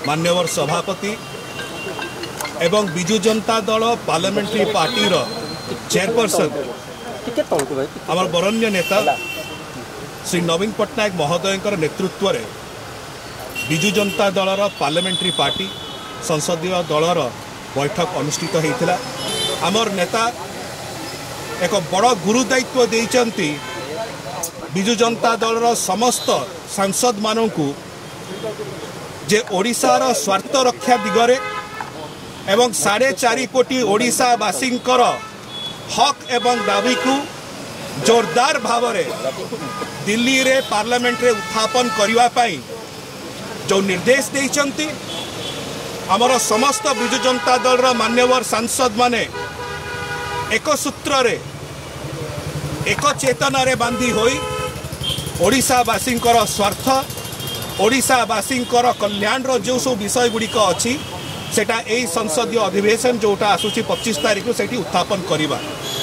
मान्यवर सभापति एवं Biju Janata Dal parliamentary party chairperson आमर बरण्य नेता श्री नवीन पट्टनायक महोदय नेतृत्व में बिजु जनता दल पार्लियामेंट्री पार्टी संसदीय दलर बैठक अनुष्ठित होता। आमर नेता एक बड़ गुरुदायित्व देइचंती बिजु जनता दलर समस्त सांसद मानू जे ओडिशार स्वार्थ रक्षा दिगरे एवं 4.5 कोटी ओडिशावासी हक एवं दाबी को जोरदार भाव दिल्ली रे पार्लियामेंट रे उत्थापन करने जो निर्देश देइचंती आमर समस्त बिजु जनता दल मान्यवर सांसद माने एक सूत्र रे एक चेतना रे बांधी होई ओडिशावासी स्वार्थ ओडिशावासी कल्याण जो सब विषय गुड़िक अच्छी सेटा यही संसदीय अधिवेशन जोटा आसूची 25 तारीख से उत्थापन करवा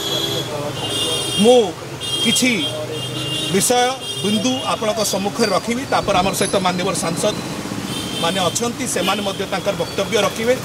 मु किछि विषय बिंदु आपण सम्मुख रखी तापर आमर सहित मान्यवर सांसद माने अछंती से माने मध्य तांकर वक्तव्य रखिवे।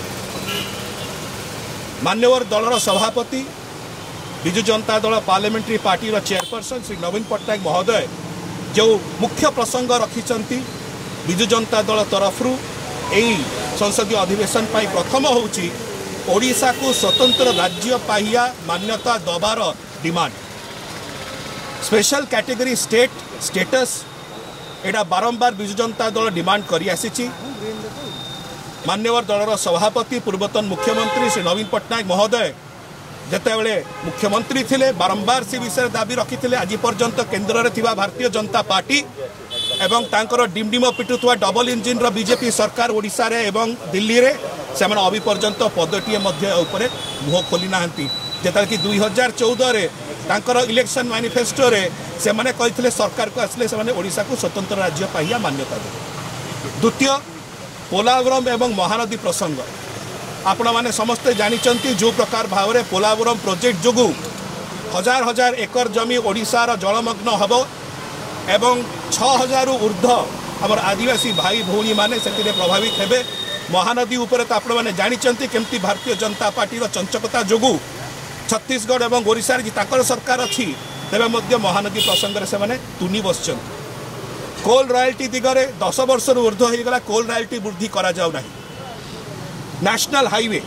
मान्यवर दलर सभापति Biju Janata Dal parliamentary party chairperson Shri Naveen Patnaik महोदय जो मुख्य प्रसंग रखिंट बिजु जनता दल तरफ यही संसदीय अधिवेशन पाई प्रथम होउची ओडिशा को स्वतंत्र राज्य पाइया मान्यता दबार डिमांड स्पेशल कैटेगरी स्टेटस एटा बारंबार बिजु जनता दल डिमांड करी आसीची। मान्यवर दलर सभापति पूर्वतन मुख्यमंत्री श्री नवीन पट्टनायक महोदय जेतेबेले मुख्यमंत्री थिले बारंबार से विषय दाबी रखिथिले आज पर्यंत केंद्र में थिबा भारतीय जनता पार्टी एवं तांकर डिमडिम पिटुवा डबल इंजिन रो बीजेपी सरकार ओडिशा रे एवं दिल्ली रे से अभी पर्यंत पदटीए मुह खोली नाहंती जेता कि 2014 रे तांकर इलेक्शन मैनिफेस्टो रे से माने कहिथिले सरकार को आसले से माने ओडिशा को स्वतंत्र राज्य पाइया मान्यता दे। द्वितीय पोलावरम एवं महानदी प्रसंग आपण माने समस्ते जानिचंती जो प्रकार भाव में पोलावरम प्रोजेक्ट जोगु हजार हजार एकर जमी ओडिशार जलमग्न हब एवं 6000 ऊर्ध्व आमर आदिवासी भाई भौणी माने से प्रभावित हेबे। महानदी उपर तो आपण माने जानिचंती केमती भारतीय जनता पार्टी चंचकता जोगु छत्तीसगढ़ एवं ओडिशा जी ताकर सरकार अच्छी तेरे मध्य महानदी प्रसंग से माने तुनी बसचंती। कोल रॉयल्टी दिगरे 10 वर्ष ऊर्ध्व होगला कोल रॉयल्टी वृद्धि करा जाउ नाही। नेशनल हाईवे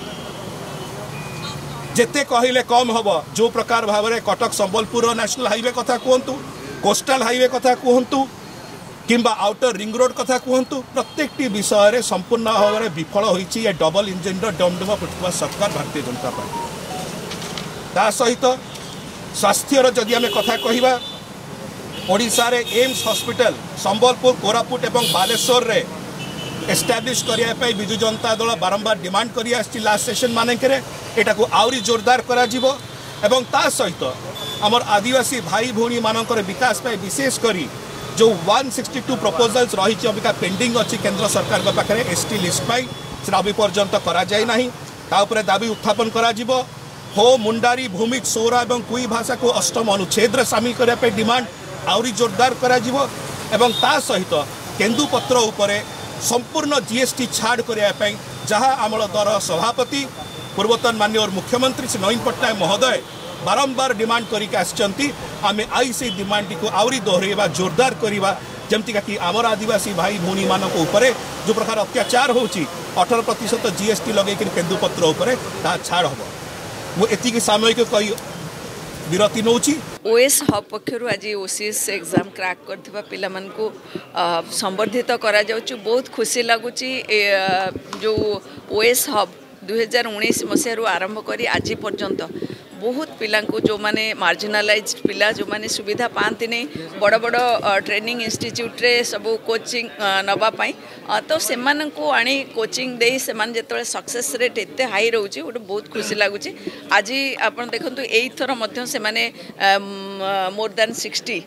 जेते कहले कम हम जो प्रकार भाव में कटक संबलपुर नेशनल हाईवे कथा कहतु कोस्टाल हाईवे कथा कहतु किंबा आउटर रिंग रोड कथा कहतु प्रत्येक विषय में संपूर्ण भाव में विफल होइछि ये डबल इंजिन डमडम फुटुआ सरकार भारतीय जनता पार्टी। ता सहित स्वास्थ्यर जदि आम कथा कहवा ओडिशा रे एम्स हॉस्पिटल संबलपुर कोरापुट एवं बालेश्वर रे एस्टाब्लिश करने बिजु जनता दल बारंबार डिमांड करी आछि लास्ट सेशन मानकरे एटा को आउरी जोरदार करा जिवो एवं ता सहित आमर आदिवासी भाई भौणी मानकर विकास पाई विशेष करी जो 162 प्रपोजल्स रही अबिका पेंडिंग अच्छी केंद्र सरकार के पाखे एसटी लिस्ट पाई से अभी पर्यंत करा जाय नाही ता उपरे दाबी उत्थापन करा जिवो। हो मुंडारी भूमिक सौरा एवं कुई भाषा को 8म अनुच्छेद सामिल करने डिमांड आउरी जोरदार करा जिवो एवं ता सहित केन्दुपत्र उपरे संपूर्ण जीएसटी छाड़ करने जहाँ आमर दल सभापति पूर्वतन माननीय मुख्यमंत्री श्री नवीन पट्टनायक महोदय बारंबार डिमांड करके आम आई से डिमांड को आउरी दोहरेवा जोरदार करवा जमती कि आमर आदिवासी भाई भौणी मान जो प्रकार अत्याचार होची 18% जीएसटी लगे केन्दुपत्र उपरे ता छाड़ हम मुझे सामयिक कही विरति नौची। ओएस हब पक्षर आज ओसीएस एग्जाम क्रैक करथिबा पिला मन को संवर्धित करा जाउची बहुत खुशी लगुची। जो ओएस हब 2019 मसीह आरंभ करी आज पर्यंत बहुत पिला जो माने मार्जिनालाइज पिला जो माने सुविधा पाती नहीं बड़ बड़ ट्रेनिंग इंस्टीट्यूट रे सब कोचिंग नवापाई तो से आनी कोचिंग दे से जो सक्सेस रेट एत हाई रोचे गोटे बहुत खुशी लगुच। आज आप देखो यही थर से मोर दैन 60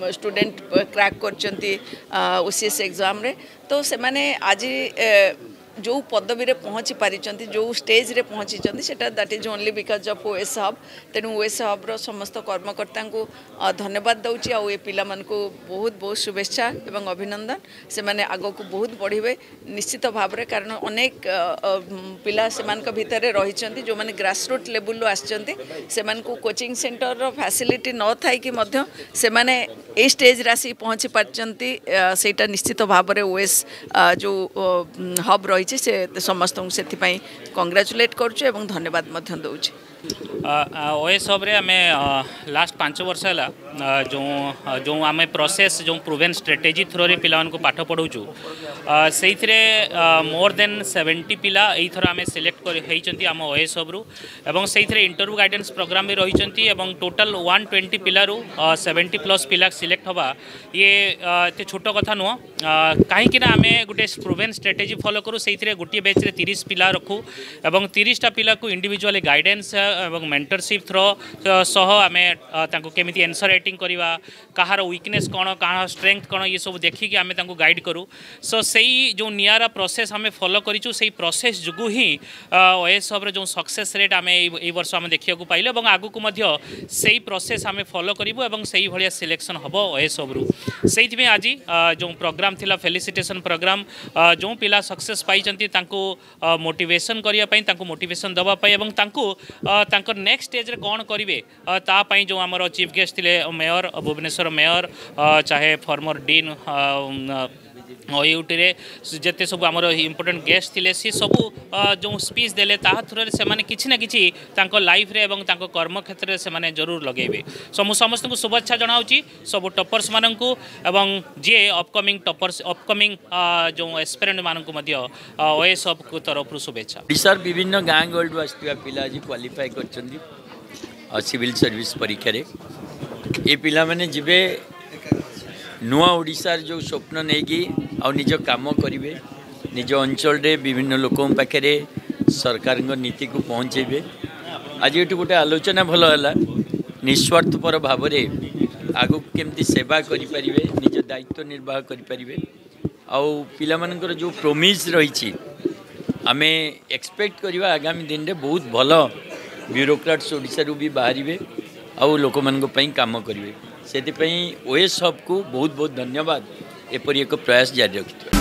स्टूडेंट क्रैक कर ओसीएस एग्जाम रे तो से आज जो पदवी रे पहुँची पारिचंती जो स्टेज रे पहुँची सेटा that is only because of OS hub तेणु ओएस हब रो समस्त कर्मकर्ता को धन्यवाद दउची आ ए पिला मन को बहुत बहुत शुभेच्छा एवं अभिनंदन से माने आगो को बहुत बढ़िबे निश्चित भाव रे कारण अनेक पिला से मान का भितर रही जो माने ग्रासरूट लेवल रो आछंती से मान को कोचिंग सेंटर रो फैसिलिटी न थाई कि मध्य से माने ए स्टेज रासी पहुँची पारिचंती सेटा निश्चित भाव रे ओएस जो हब रही से समस्त से कंग्रेचुलेट करुचे एवं धन्यवाद मध्य दउची ओएस हब रे आमे लास्ट 5 वर्ष है जो जो आमे प्रोसेस जो प्रूवेन स्ट्रेटेजी थ्रो रे पिला को पाठ पढ़ाऊँ से मोर देन 70 पिला एथर आमे सिलेक्ट कर आम ओएस हब रु एवं से इंटरव्यू गाइडेंस प्रोग्राम भी रही टोटल 120 पिलारू 70+ पिला सिलेक्ट हवा ये एत छोट कथा नुह कहीं आम गोटे प्रूवेन स्ट्रेटेजी फॉलो करूँ से गोटे बैच रे 30 पिला रखू एवं 30टा पिला को इंडिविजुअल गाइडेंस एवं मेंटरशिप थ्रो सह आम केमी एनसर राइटिंग करवा कहार वीकनेस कौन कहाँ स्ट्रेंथ कौन ये सब देखिकी आम गाइड करूँ सो से जो नियारा प्रोसेस आम फॉलो करूँ से प्रोसेस जुगु ही ओएस हब जो सक्सेस रेट आम ये वर्ष आम देखा पाइल और आगू से प्रोसेस आम फॉलो करूँ और से भाया सिलेक्शन हम ओएस हब रु से आज जो प्रोग्राम थिला फेलिसिटेशन प्रोग्राम जो पिला सक्सेस पाई मोटिवेशन करने मोटिवेशन दवापाई नेक्स्ट स्टेज रे कौन करेंगे तापाई जो आमर चीफ गेस्ट थे मेयर भुवनेश्वर मेयर चाहे फॉर्मर डीन ओयूटी जिते सब आमर इम्पोर्टेंट गेस्ट थे सी सब जो स्पीच देले थ्रू से किसी ना कि लाइफ रे एवं कर्म क्षेत्र से जरूर लगेबे सो मु समस्त को शुभेच्छा जनाऊँ सब टॉपर्स मानू एवं जी अपकमिंग टॉपर्स अपकमिंग जो एस्पिरेंट मानू ओएस हब को तरफ शुभेच्छा। ओडिशार विभिन्न गाँ गहलू आसवा पिला आज क्वालिफाई कर सिविल सर्विस परीक्षा रे ये पिला माने जिबे नुआ ओडिशार जो स्वप्न नहीं आ निज काम करेंगे निज अंचल रे विभिन्न लोकों पाखे सरकार नीति को पहुँचे आज ये गोटे आलोचना भल है निस्वार्थपर भाव आगु केमती सेवा करें निज दायित्व निर्वाह करें आउ पिलामानकर जो प्रोमिस रही आमे एक्सपेक्ट करवा आगामी दिन में बहुत भल ब्यूरोक्राट्स ओडिशा भी बाहर आउ लोक काम करेंगे से ओएस हब को बहुत बहुत धन्यवाद एपरी एक प्रयास जारी रखिथिबा।